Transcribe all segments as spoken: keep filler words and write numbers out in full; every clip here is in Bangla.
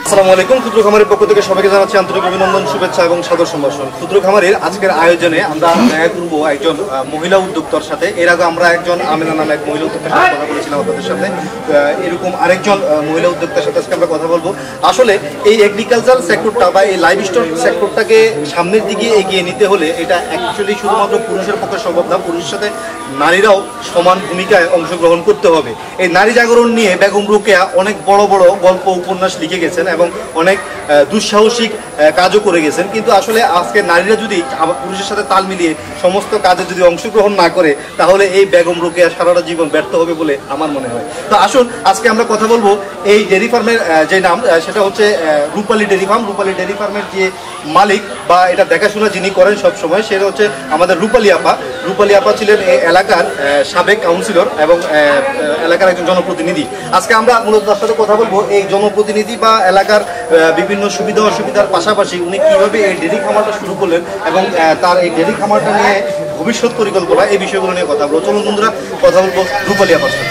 আসসালামু আলাইকুম। ক্ষুদ্র খামারের পক্ষ থেকে সবাইকে জানাচ্ছি আন্তরিক অভিনন্দন, শুভেচ্ছা এবং সাদর সম্ভাষণ। ক্ষুদ্র খামারের আজকের আয়োজনে আমরা দেখা করব একজন মহিলা উদ্যোক্তার সাথে। এর আগে আমরা একজন আমেনা নামে এক মহিলা উদ্যোক্তার সাথে কথা বলেছিলাম আপনাদের সাথে। এরকম আরেকজন মহিলা উদ্যোক্তার সাথে আজকে আমরা কথা বলবো। আসলে এই এগ্রিকালচার সেক্টরটা বা এই লাইভ স্টক সেক্টরটাকে সামনের দিকে এগিয়ে নিতে হলে এটা অ্যাকচুয়ালি শুধুমাত্র পুরুষের পক্ষে সম্ভব না, পুরুষের সাথে নারীরাও সমান ভূমিকায় অংশগ্রহণ করতে হবে। এই নারী জাগরণ নিয়ে বেগম রোকেয়া অনেক বড় বড় গল্প উপন্যাস লিখে গেছেন এবং অনেক দুঃসাহসিক কাজও করে গেছেন। কিন্তু আসলে আজকে নারীরা যদি পুরুষের সাথে তাল মিলিয়ে সমস্ত কাজে যদি অংশগ্রহণ না করে তাহলে এই বেগম রোকেয়া সারাটা জীবন ব্যর্থ হবে বলে আমার মনে হয়। তো আসুন আজকে আমরা কথা বলবো এই ডেয়ারি ফার্মের যে নাম সেটা হচ্ছে Rupali dairy farm. Rupali dairy ফার্মের যে মালিক বা এটা দেখাশোনা যিনি করেন সব সময় সেটা হচ্ছে আমাদের রূপালী আপা। রূপালী আপা ছিলেন এই এলাকার সাবেক কাউন্সিলর এবং এলাকার একজন জনপ্রতিনিধি। আজকে আমরা মূলত তার সাথে কথা বলবো এই জনপ্রতিনিধি বা এলাকার বিভিন্ন সুবিধা অসুবিধার পাশাপাশি উনি কীভাবে এই ডেয়ারি খামারটা শুরু করলেন এবং তার এই ডেয়ারি খামারটা নিয়ে ভবিষ্যৎ পরিকল্পনা এই বিষয়গুলো নিয়ে কথা বলবো। চলুন বন্ধুরা কথা বলবো রূপালী আপার সাথে।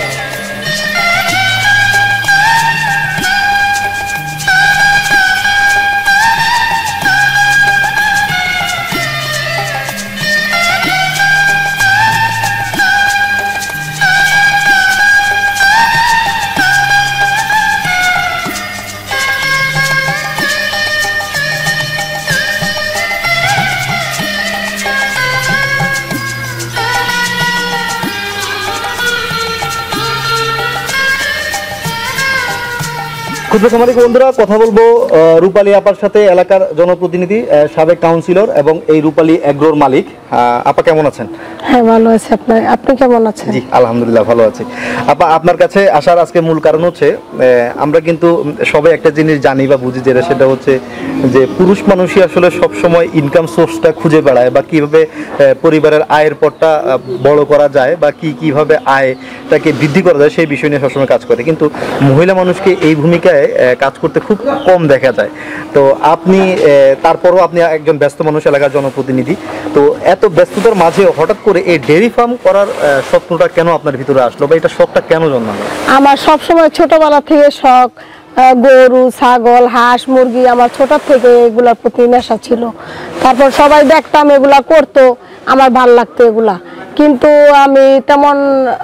ক্ষুদ্র খামারি বন্ধুরা কথা বলবো রূপালী আপার সাথে, এলাকার জনপ্রতিনিধি, সাবেক কাউন্সিলর এবং এই রূপালী এগ্রোর মালিক। আপা কেমন আছেন? হ্যাঁ ভালো আছি। আপনি আপনি কেমন আছেন? জি আলহামদুলিল্লাহ ভালো আছি। আপা আপনার কাছে আসার আজকে মূল কারণ হচ্ছে আমরা কিন্তু সবাই একটা জিনিস জানি বা বুঝি, যেটা সেটা হচ্ছে যে পুরুষ মানুষই আসলে সব সময় ইনকাম সোর্সটা খুঁজে বেড়ায় বা কিভাবে পরিবারের আয়ের পথটা বড় করা যায় বা কি কিভাবে আয়টাকে বৃদ্ধি করা যায় সেই বিষয় নিয়ে সবসময় কাজ করে। কিন্তু মহিলা মানুষকে এই ভূমিকায় কাজ করতে খুব কম দেখা যায়। তো আপনি তারপরও আপনি একজন ব্যস্ত মানুষ, এলাকার জনপ্রতিনিধি, তো এত ব্যস্ততার মাঝে হঠাৎ করে এই ডেয়ারি ফার্ম করার স্বপ্নটা কেন আপনার ভিতরে আসলো বা এটা শখটা কেন জন্মালো? আমার সবসময় ছোটবেলা থেকে শখ, গরু, ছাগল, হাঁস, মুরগি আমার ছোট থেকে এগুলার প্রতি নেশা ছিল। তারপর সবাই দেখতাম এগুলা করতো, আমার ভাল লাগতো এগুলা, কিন্তু আমি তেমন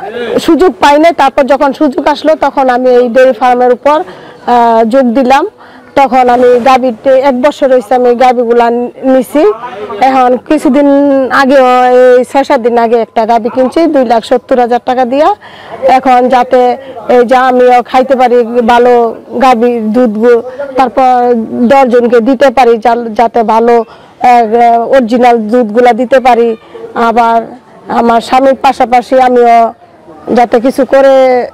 সুযোগ পাই নাই। তারপর যখন সুযোগ আসলো তখন আমি এই ডেয়ারি ফার্মের উপর যোগ দিলাম। তখন আমি গাভীতে এক বছর হয়েছে আমি গাভীগুলা নিছি। এখন কিছুদিন আগে এই ছয় সাত দিন আগে একটা গাভী কিনছি দুই লাখ সত্তর হাজার টাকা দিয়া। এখন যাতে এই যে আমিও খাইতে পারি ভালো গাভীর দুধ, তারপর দশজনকে দিতে পারি যাতে ভালো অরিজিনাল দুধগুলা দিতে পারি। আবার আমার স্বামীর পাশাপাশি আমিও যাতে কিছু করে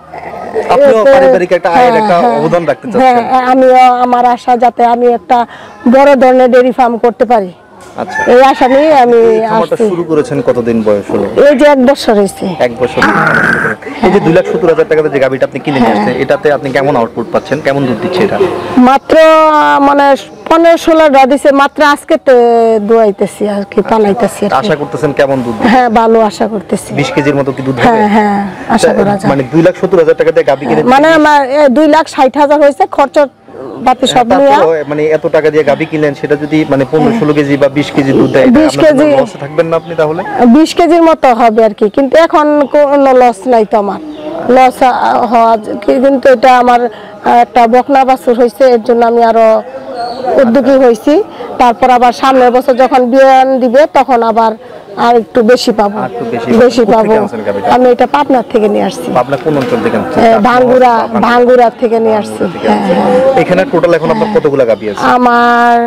আমিও আমার আশা যাতে আমি একটা বড় ধরনের ডেয়ারি ফার্ম করতে পারি। আচ্ছা, এই আশা নিয়ে আমি শুরু করেছেন। কতদিন বয়স হলো? এই যে এক বছর হয়েছে। এক বছর। এই যে দুই লাখ সত্তর হাজার টাকাতে যে গাভীটা আপনি কিনে নিয়ে আসছেন, এটাতে আপনি কেমন আউটপুট পাচ্ছেন, কেমন দুধ দিচ্ছে এটা? মাত্র মানে পনেরো ষোলো ডা দিছে মাত্র। আজকে তো দোয়াইতেছি আর কি, পালাইতেছি। আশা করতেছেন কেমন দুধ? হ্যাঁ ভালো আশা করতেছি। বিশ কেজির মতো কি দুধ? হ্যাঁ হ্যাঁ আশা করা যায়। মানে দুই লাখ সত্তর হাজার টাকা দিয়ে গাভী কিনে মানে আমার দুই লাখ ষাট হাজার হয়েছে খরচ বাতি সব নিয়ে। মানে এত টাকা দিয়ে গাভী কিনলেন, সেটা যদি মানে পনেরো ষোলো কেজি বা বিশ কেজি দুধ দেয়, বিশ কেজি লসে থাকবেন না আপনি? তাহলে বিশ কেজির মতো হবে আর কি, কিন্তু এখন কোনো লস নাই তো আমার। লস হওয়া কিন্তু এটা আমার একটা বকনা বাছুর হয়েছে, এর জন্য আমি আরো উদ্যোগী হয়েছি। তারপর আবার সামনের বছর যখন বিয়ান দিবে তখন আবার আর একটু বেশি পাবো, বেশি পাবো। আমি এটা পাবনার থেকে নিয়ে আসছি। পাবনা কোন অঞ্চল থেকে? ভাঙ্গুরা, ভাঙ্গুরা থেকে নিয়ে আসছি। এখানে টোটাল এখন আপনার কতগুলো গাভী আছে? আমার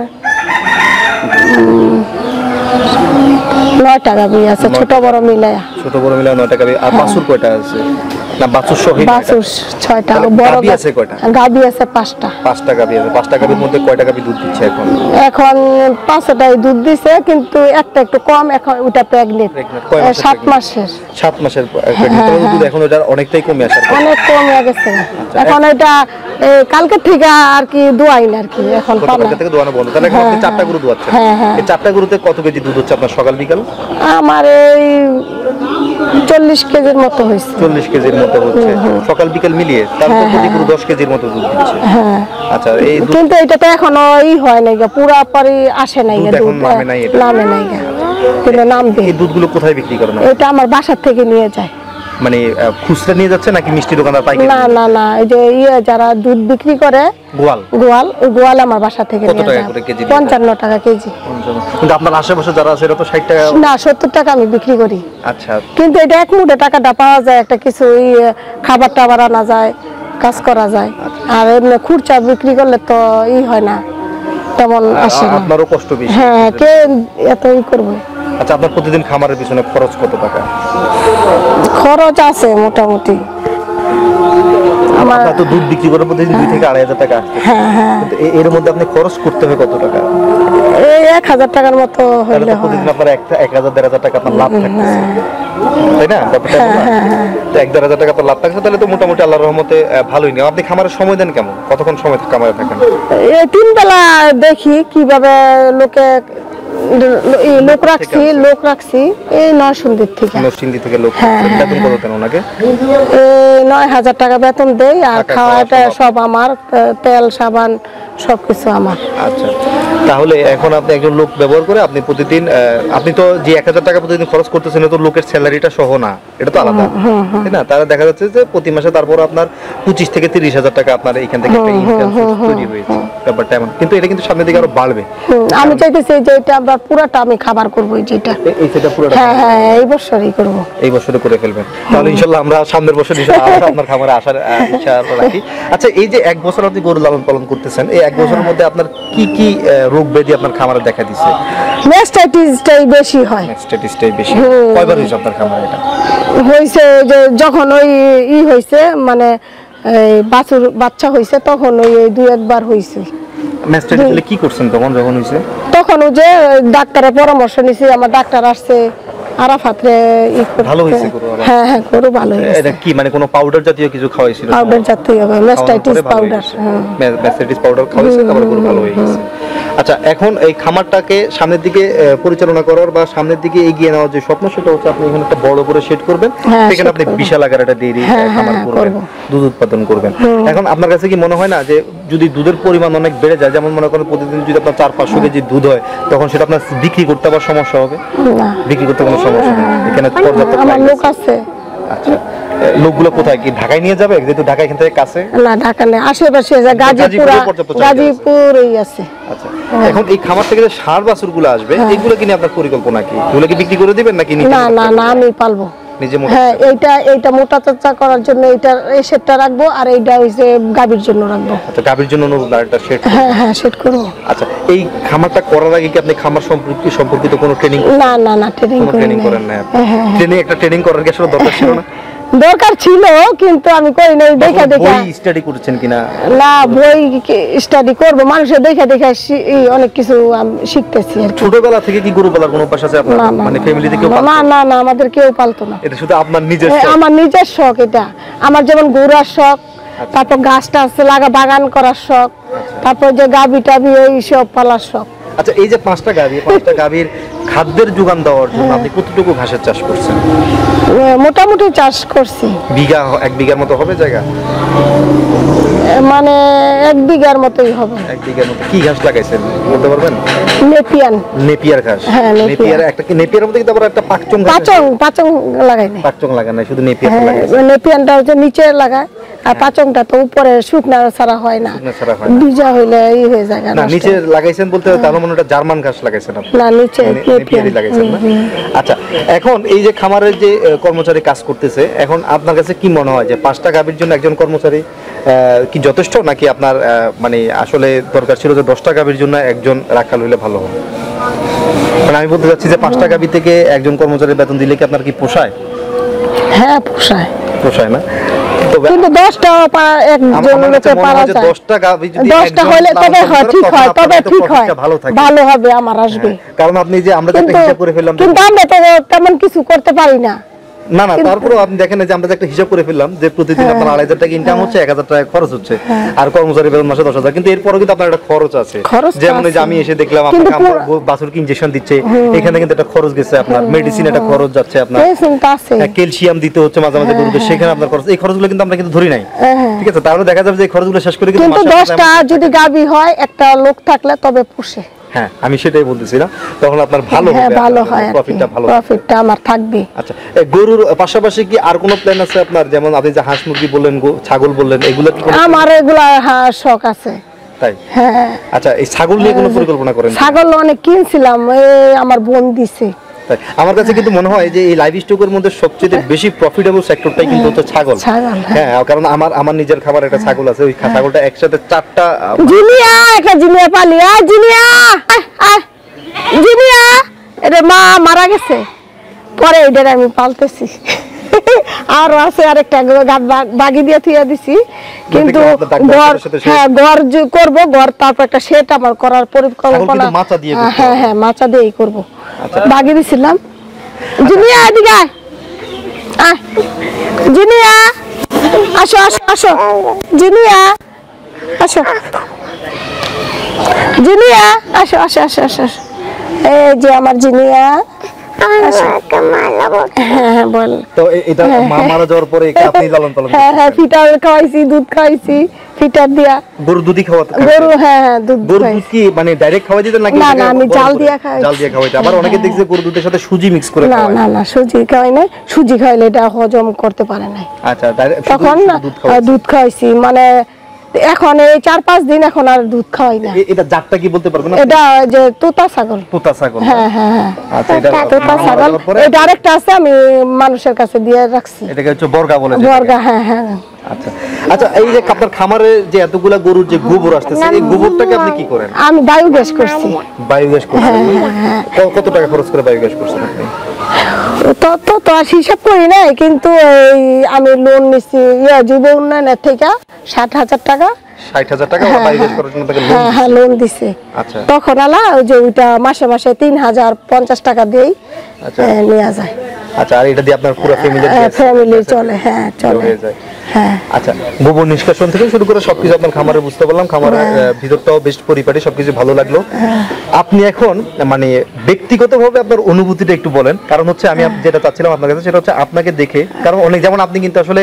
নয়টা গাভী আছে, ছোট বড় মিলায়া। ছোট বড় মিলায়া নয়টা গাভী। আর বাছুর কয়টা আছে? না বাছুর সহ বাছুর ছয়টা। বড় গাভী আছে কয়টা? গাভী আছে পাঁচটা। পাঁচটা গাভী আছে। পাঁচটা গাভীর মধ্যে কয়টা গাভী দুধ দিচ্ছে এখন? এখন পাঁচটাই দুধ দিছে, কিন্তু একটা একটু কম। এখন ওটা প্রেগনেন্ট, সাত মাসের। সাত মাসের দুধ এখন ওটা অনেকটাই কমে আসে, অনেক কমে গেছে। এখন এটা কালকে থেকে আর কি দোয়াইন আর কি, এখন কালকে থেকে দোয়ানো বন্ধ। তাহলে এখন আপনি চারটা গরু দোয়াচ্ছেন। এই চারটা গরুতে কত কেজি দুধ হচ্ছে আপনার সকাল বিকাল? আমার এই চল্লিশ কেজির মতো হয়েছে। চল্লিশ কেজির মতো হচ্ছে সকাল বিকেল মিলিয়ে, তারপর প্রতি গরু দশ কেজির মতো দুধ দিচ্ছে। হ্যাঁ আচ্ছা, এই দুধ কিন্তু এটা তো এখনো ই হয় নাই গা, পুরাপুরি আসে নাই গা, দুধ এখন দুধ নামে নাই এটা। নামে নাই গা, কিন্তু নামবে। এই দুধগুলো কোথায় বিক্রি করেন? এটা আমার বাসার থেকে নিয়ে যায়। মানে আহ, খুচরা নিয়ে যাচ্ছে নাকি মিষ্টি দোকানদার পাইকারি? না না না, এই যে ইয়ে যারা দুধ বিক্রি করে গোয়াল গোয়াল, ওই গোয়াল আমার বাসা থেকে কত নিয়ে টাকা যায় করে কেজি? পঞ্চান্ন টাকা কেজি। কিন্তু আপনার আশেপাশে যারা আছে এরা তো ষাট টাকা। না, সত্তর টাকা আমি বিক্রি করি। আচ্ছা, কিন্তু এটা এক মুঠে টাকাটা পাওয়া যায়, একটা কিছু ইয়ে খাবার টাবার আনা যায়, কাজ করা যায়। আর এমনি খুচরা বিক্রি করলে তো ই হয় না, তেমন আসে না। আপনারও কষ্ট বেশি। হ্যাঁ, কে এত ই করবে। আচ্ছা, আপনার প্রতিদিন খামারের পিছনে খরচ কত টাকা? খরচ আছে মোটামুটি আমার। আপনার তো দুধ বিক্রি করার প্রতিদিন দুই থেকে আড়াই হাজার টাকা আসছে। হ্যাঁ হ্যাঁ, কিন্তু এ- এর মধ্যে আপনি খরচ করতে হবে কত টাকা? এই এক হাজার টাকার মতো তাহলে হইলে তো হয়। প্রতিদিন আপনার একটা এক হাজার দেড় হাজার টাকা আপনার লাভ থাকতেছে, তাই না? ব্যাপারটা এমন না? তো এক দেড় হাজার টাকা তো লাভ থাকছে, তাহলে তো মোটামুটি আল্লাহর রহমতে আহ, ভালোই নেই। আপনি খামারের সময় দেন কেমন? কতক্ষণ সময় খামারে থাকেন? এই তিন বেলা দেখি কিভাবে লোকে ই লোক রাখছি, লোক রাখছি এই নয় সন্ধ্যের থেকে। নরসিংদী থেকে লোক হ্যাঁ, হ্যাঁ, বেতন কত দেন ওনাকে? এই নয় হাজার টাকা বেতন দেই, আর টাকা খাওয়াটা খাওয়া সব আমার, তে- তেল সাবান সবকিছু আমার। আচ্ছা, তাহলে এখন আপনি একজন লোক ব্যবহার করে আপনি প্রতিদিন আহ, আপনি তো যে এক হাজার টাকা প্রতিদিন খরচ করতেছেন এটা তো লোকের স্যালারিটা সহ না, এটা তো আলাদা, তাই না? তারা দেখা যাচ্ছে যে প্রতি মাসে তারপর আপনার পঁচিশ থেকে তিরিশ হাজার টাকা আপনার এখান থেকে একটা ইনকাম তৈরি হয়েছে। ব্যাপারটা এমন, কিন্তু এটা কিন্তু সামনের দিকে আরো বাড়বে। হুম, আমি চাইতেছি যে এটা আমরা পুরাটা আমি খাবার করবো, যেটা এ- এই সেটা পুরোটা হ্যাঁ হ্যাঁ এই বছরই করবো। এই বছরে করে ফেলবেন, তাহলে ইনশাল্লাহ আমরা সামনের বছর ইনশাল্লাহ আবার আপনার খামারে আসার আহ, ইচ্ছা রাখি। আচ্ছা, এই যে এক বছর আপনি গরু লালন পালন করতেছেন, এই এক বছরের মধ্যে আপনার কি কি আহ, রোগ ব্যাধি আপনার খামারে দেখা দিচ্ছে? ম্যাস্টাইটিসটাই বেশি হয়। স্ট্যাটিস্টাই বেশি কয়বার হয়েছে আপনার খামারে এটা? হয়েছে যে যখন ওই ই হয়েছে, মানে এই বাছুর বাচ্চা হয়েছে, তখন ওই দুই একবার হয়েছে। ম্যাস্টাইটিস হলে কি করছেন তখন যখন হয়েছে? তখন ওই যে ডাক্তারের পরামর্শ নিছি, আমার ডাক্তার আসছে আরাফাতরে ই করতে। ভালো হয়েছে গরু আবার? হ্যাঁ হ্যাঁ, গরু ভালো হয়েছে। এটা কি মানে কোনো পাউডার জাতীয় কিছু খাওয়াইছিল? পাউডার জাতীয় হবে, ম্যাস্টাইটিস পাউডার। ম্যাস্টাইটিস পাউডার খাওয়াইছে, তারপরে গরু ভালো হয়ে গেছে। আচ্ছা, এখন এই খামারটাকে সামনের দিকে আহ, পরিচালনা করার বা সামনের দিকে এগিয়ে নেওয়ার যে স্বপ্ন, সেটা হচ্ছে আপনি এখানে একটা বড় করে শেড করবেন, হ্যাঁ, সেখানে shed আপনি করবো। বিশাল আকার একটা ডেইরি হ্যাঁ, খামার হ্যাঁ, করবেন, করবো। দুধ উৎপাদন করবেন। এখন আপনার কাছে কি মনে হয় না যে যদি দুধের পরিমাণ অনেক বেড়ে যায়, যেমন মনে করেন প্রতিদিন যদি আপনার চার পাঁচশো কেজি দুধ হয়, তখন সেটা আপনার বিক্রি করতে আবার সমস্যা হবে? না, বিক্রি করতে কোনো সমস্যা নেই, এখানে পর্যাপ্ত আমার price লোক আছে। আছে। আচ্ছা, লোকগুলো কোথায়, কি ঢাকায় নিয়ে যাবে? যেহেতু ঢাকা এখান থেকে কাছে। না, ঢাকা নেই, আশেপাশে আছে, গাজীপুর, গাজীপুরে পর্যাপ্ত জায়গা আছে। গাজীপুরেই আছে। আচ্ছা, এখন এই খামার থেকে যে ষাঁড় বাছুরগুলো আসবে, এগুলো কিনে আপনার পরিকল্পনা কি? এগুলো কি বিক্রি করে দিবেন নাকি নিজে না মোটা না করবেন? না, আমি পালবো। নিজে মোটা হ্যাঁ, করবেন? এইটা এইটা মোটা চর্চা করার জন্য এইটা এই সেটটা রাখবো, আর এইটা হইছে গাভীর জন্য রাখবো। আচ্ছা, গাভীর জন্য নতুন আরেকটা শেড। হ্যাঁ হ্যাঁ, সেট করবো। আচ্ছা, এই খামারটা করার আগে কি আপনি খামার সম্পর্কে সম্পর্কিত কোনো ট্রেনিং না না না, ট্রেনিং কোনো করি ট্রেনিং নাই। করেন না? হ্যাঁ, হ্যাঁ, ট্রেনিং একটা ট্রেনিং করার কি আসলে দরকার ছিল না? দরকার ছিল, কিন্তু আমি করি নাই, দেখা দেখা। বই স্টাডি করেছেন কিনা? না, বই স্টাডি করবো, মানুষের দেখা দেখা শি- ই অনেক কিছু আমি শিখতেছি আর কি। ছোটবেলা থেকে কি গরু পালার কোনো অভ্যাস আছে আপনার? না না মানে ফ্যামিলি থেকে না না না, আমাদের কেউ পালতো না। এটা শুধু আপনার নিজের হ্যাঁ, শখ? আমার নিজের শখ এটা। আমার যেমন ঘোরার শখ, তারপর গাছ টাছ লাগা বাগান করার শখ, তারপর যে গাভী টাভি এই সব পালার শখ। আচ্ছা, এই যে পাঁচটা গাভী, পাঁচটা গাভীর খাদ্যের যোগান দেওয়ার জন্য আপনি কতটুকু ঘাসের চাষ করছেন? এ, মোটামুটি চাষ করছি। বিঘা, এক বিঘার মতো হবে জায়গা? এ, মানে এক বিঘার মতোই হবে। এক বিঘার মতো কি ঘাস লাগাইছেন বলতে পারবেন? নেপিয়ান, নেপিয়ার ঘাস। হ্যাঁ, নেপিয়ার। নেপিয়ার একটা কি নেপিয়ার মধ্যে কিন্তু আবার একটা পাকচং ঘাস আছে? পাচং পাচং লাগাই নাই। পাকচং লাগান নাই, শুধু নেপিয়ার হ্যাঁ, লাগাইছেন। নেপিয়ানটা হচ্ছে নিচে লাগায়, আর পাচংটা তো উপরে শুকনা ছাড়া হয় না, শুকনো ছাড়া হয় না। ভিজা হইলে ই হয়ে যায় গা, না, নষ্ট। নিচে লাগাইছেন বলতে তার মানে ওটা জার্মান ঘাস লাগাইছেন আপনি? না, নিচে নে- নেপিয়ান। নেপিয়ারই লাগাইছেন না? আচ্ছা, এখন এই যে খামারের যে আহ, কর্মচারী কাজ করতেছে, এখন আপনার কাছে কি মনে হয় যে পাঁচটা গাভীর জন্য একজন কর্মচারী আহ, কি যথেষ্ট, নাকি আপনার আহ, মানে আসলে দরকার ছিল যে দশটা গাভীর জন্য একজন রাখাল হইলে ভালো হবে? মানে আমি বলতে চাচ্ছি যে পাঁচটা গাভী থেকে একজন কর্মচারীর বেতন দিলে কি আপনার কি পোষায়? হ্যাঁ, পোষায়। পোষায় না? তবে কিন্তু দশটা আমার- একজন আমার কাছে লোকে মনে পারা হয় যে যায়। দশটা গাভী যদি দশটা একজন হলে লালন তবে পালন হয়, করে, ঠিক তখন হয়, আপনার তবে হয়তো ঠিক হয়, profitটা ভালো থাকে। ভালো হবে, আমার আসবে। কারণ আপনি যে আমরা যে একটা কিন্তু হিসাব করে ফেললাম যে কিন্তু আমরা তো তেমন কিছু করতে পারি না, না না, তারপরে আপনি দেখেন যে আমরা যে একটা হিসাব করে ফেললাম যে প্রতিদিন আপনার আড়াই হাজার টাকা ইনকাম হচ্ছে, এক হাজার টাকা খরচ হচ্ছে, আর কর্মচারী বেতন মাসে দশ হাজার, কিন্তু এরপরে কিন্তু আপনার একটা খরচ আছে। যেমন এই যে আমি এসে দেখলাম আপনাকে বাছুরকে ইনজেকশন দিচ্ছে, এখানে কিন্তু একটা খরচ গেছে, আপনার মেডিসিন একটা খরচ যাচ্ছে, আপনার ক্যালসিয়াম দিতে হচ্ছে মাঝে মাঝে গরুদের, সেখানে আপনার খরচ, এই খরচগুলো কিন্তু আমরা কিন্তু ধরি নাই। ঠিক আছে, তাহলে দেখা যাবে যে এই খরচগুলো শেষ করে কিন্তু দশটা যদি গাভী হয় একটা লোক থাকলে তবে পুষে। হ্যাঁ, আমি সেটাই বলতেছি না, তখন আপনার ভালো হবে, ভালো হয়, প্রফিটটা ভালো, প্রফিটটা আমার থাকবে। আচ্ছা, গরুর পাশাপাশি কি আর কোনো প্ল্যান আছে আপনার? যেমন আপনি যে হাঁস মুরগি বললেন, ছাগল বললেন, এগুলো কি? আমার এগুলা হ্যাঁ শখ আছে। তাই? হ্যাঁ। আচ্ছা, এই ছাগল নিয়ে কোনো পরিকল্পনা করেন? ছাগল অনেক কিনছিলাম, এই আমার বোন দিছে। আমার কাছে কিন্তু মনে হয় যে এই লাইভ স্টকের মধ্যে সবচেয়ে বেশি প্রফিটেবল সেক্টরটাই কিন্তু হচ্ছে ছাগল। হ্যাঁ, কারণ আমার আমার নিজের খাবার একটা ছাগল আছে, ওই ছাগলটা একসাথে চারটা জিনিয়া, একটা জিনিয়া পালি, আ জিনিয়া আ জিনিয়া, এটা মা মারা গেছে, পরে এটার আমি পালতেছি। আর আছে আরেকটা বাগি দিয়ে থিয়া দিছি, কিন্তু ঘর, হ্যাঁ ঘর করব, ঘর তারপর একটা শেড আমার করার পরিকল্পনা। হ্যাঁ হ্যাঁ, মাচা দিয়েই করব। বাগি দিছিলাম। জিনিয়া এদিকে আয়, আয় জিনিয়া, আসো আসো আসো জিনিয়া, আসো জিনিয়া, আসো আসো আসো আসো, এই যে আমার জিনিয়া। দুধ খাওয়াইছি ফিটার দিয়া। গরু দুধই খাওয়াতে? গরু, হ্যাঁ হ্যাঁ দুধ। গরু দুধ কি মানে ডাইরেক্ট খাওয়াই দিতেন নাকি? না না, আমি জাল দিয়া খাই। জাল দিয়া খাওয়াইতে। আবার অনেকে দেখছে গরু দুধের সাথে সুজি মিক্স করে খাওয়ায়। না না না, সুজি খাওয়াই না, সুজি খাইলে এটা হজম করতে পারে না। আচ্ছা, তখন দুধ খাওয়াইছি, মানে এখন এই চার পাঁচ দিন এখন আর দুধ খাওয়াই না। এটা জাতটা কি বলতে পারবেন? এটা যে তোতা ছাগল। তোতা ছাগল, হ্যাঁ হ্যাঁ হ্যাঁ। আচ্ছা, এটা তোতা ছাগল। এটা আরেকটা আছে, আমি মানুষের কাছে দিয়ে রাখছি, এটাকে হচ্ছে বর্গা বলে। বর্গা, হ্যাঁ হ্যাঁ। আচ্ছা আচ্ছা, এই যে আপনার খামারে যে এতগুলা গরুর যে গোবর আসতেছে, এই গোবরটাকে আপনি কি করেন? আমি বায়োগ্যাস করছি। বায়োগ্যাস করছেন? কত টাকা খরচ করে বায়োগ্যাস করছেন আপনি? তত তো আর হিসাব করি নাই, কিন্তু এই আমি লোন নিছি ইয়া যুব উন্নয়নের থেকে ষাট হাজার টাকা। ষাট হাজার টাকা বায়োগ্যাস করার জন্য তাকে লোন? হ্যাঁ হ্যাঁ, লোন দিছে। আচ্ছা, তখন আলা ওই যে ওইটা মাসে মাসে তিন হাজার পঞ্চাশ টাকা দিয়েই নেওয়া যায়। আচ্ছা, আর এটা দিয়ে আপনার পুরো ফ্যামিলি ফ্যামিলি চলে? হ্যাঁ চলে। হ্যাঁ। আচ্ছা, গোবর নিষ্কাশন থেকে শুরু করে সবকিছু আপনার খামারে বুঝতে পারলাম, খামারের ভিতরটাও বেশ পরিপাটি, সবকিছু ভালো লাগলো। আপনি এখন মানে ব্যক্তিগতভাবে আপনার অনুভূতিটা একটু বলেন, কারণ হচ্ছে আমি যেটা চাচ্ছিলাম আপনার কাছে সেটা হচ্ছে আপনাকে দেখে, কারণ অনেক, যেমন আপনি কিন্তু আসলে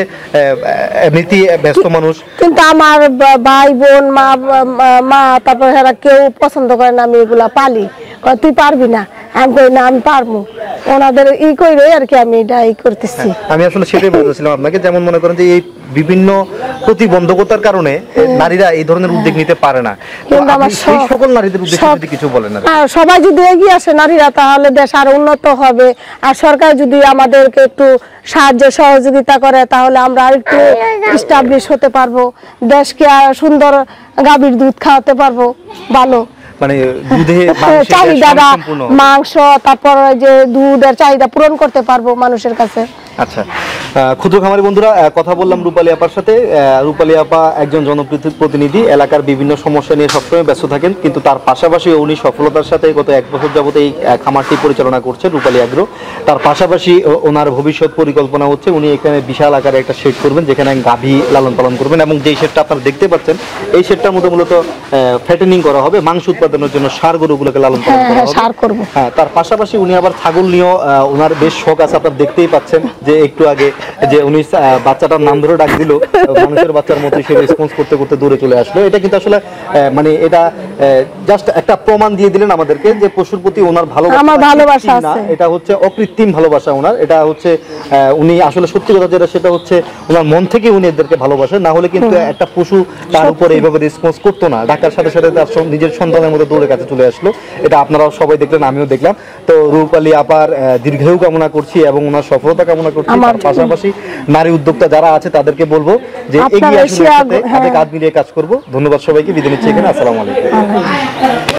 এমনিতেই ব্যস্ত মানুষ, কিন্তু আমার ভাই বোন মা মা তারপর এরা কেউ পছন্দ করে না আমি এগুলা পালি, তুই পারবি না, আমি কই না আমি পারবো, ওনাদের ই কইরে আর কি আমি এটা ই করতেছি। আমি আসলে সেটাই বলছিলাম আপনাকে, যেমন মনে করেন যে এই বিভিন্ন প্রতিবন্ধকতার কারণে নারীরা এই ধরনের উদ্যোগ নিতে পারে না, কিন্তু আমার সেই সকল নারীদের উদ্দেশ্যে যদি কিছু বলেন। আর সবাই যদি এগিয়ে আসে নারীরা, তাহলে দেশ আরো উন্নত হবে। আর সরকার যদি আমাদেরকে একটু সাহায্য সহযোগিতা করে, তাহলে আমরা আরেকটু এস্টাবলিশ হতে পারবো, দেশকে আর সুন্দর গাভীর দুধ খাওয়াতে পারবো ভালো, মানে দুধে চাহিদা, মাংস, তারপর যে দুধের চাহিদা পূরণ করতে পারবো মানুষের কাছে। আচ্ছা, ক্ষুদ্র খামারি বন্ধুরা, কথা বললাম রূপালী আপার সাথে। রূপালী আপা একজন জনপ্রতিনিধি, এলাকার বিভিন্ন সমস্যা নিয়ে সবসময় ব্যস্ত থাকেন, কিন্তু তার পাশাপাশি উনি সফলতার সাথে গত এক বছর যাবত এই খামারটি পরিচালনা করছেন, রূপালী অ্যাগ্রো। তার পাশাপাশি ওনার ভবিষ্যৎ পরিকল্পনা হচ্ছে উনি এখানে বিশাল আকারে একটা শেড করবেন, যেখানে গাভী লালন পালন করবেন, এবং যেই শেডটা আপনারা দেখতে পাচ্ছেন, এই শেডটার মধ্যে মূলত ফ্যাটেনিং করা হবে, মাংস উৎপাদনের জন্য ষাঁড় গরুগুলোকে লালন পালন করা হবে। হ্যাঁ, তার পাশাপাশি উনি আবার ছাগল নিয়েও ওনার বেশ শখ আছে, আপনারা দেখতেই পাচ্ছেন যে একটু আগে যে উনি বাচ্চাটার নাম ধরে ডাক দিল, মানুষের বাচ্চার মতো সে রেসপন্স করতে করতে দূরে চলে আসলো। এটা কিন্তু আসলে মানে এটা জাস্ট একটা প্রমাণ দিয়ে দিলেন আমাদেরকে যে পশুর প্রতি ওনার ভালোবাসা না, এটা হচ্ছে অকৃত্রিম ভালোবাসা ওনার, এটা হচ্ছে উনি আসলে সত্যি কথা যেটা সেটা হচ্ছে ওনার মন থেকে উনি এদেরকে ভালোবাসেন, না হলে কিন্তু একটা পশু তার উপরে এইভাবে রেসপন্স করতো না, ডাকার সাথে সাথে তার নিজের সন্তানের মধ্যে দৌড়ে কাছে চলে আসলো। এটা আপনারাও সবাই দেখলেন, আমিও দেখলাম। তো রূপালী আপার দীর্ঘায়ু কামনা করছি এবং ওনার সফলতা কামনা করছি। তার পাশাপাশি নারী উদ্যোক্তা যারা আছে তাদেরকে বলবো যে এগিয়ে আসুন, হাতে কাঁধ মিলিয়ে কাজ করবো। ধন্যবাদ সবাইকে, বিদায় নিচ্ছি এখানে। আসসালামু আলাইকুম।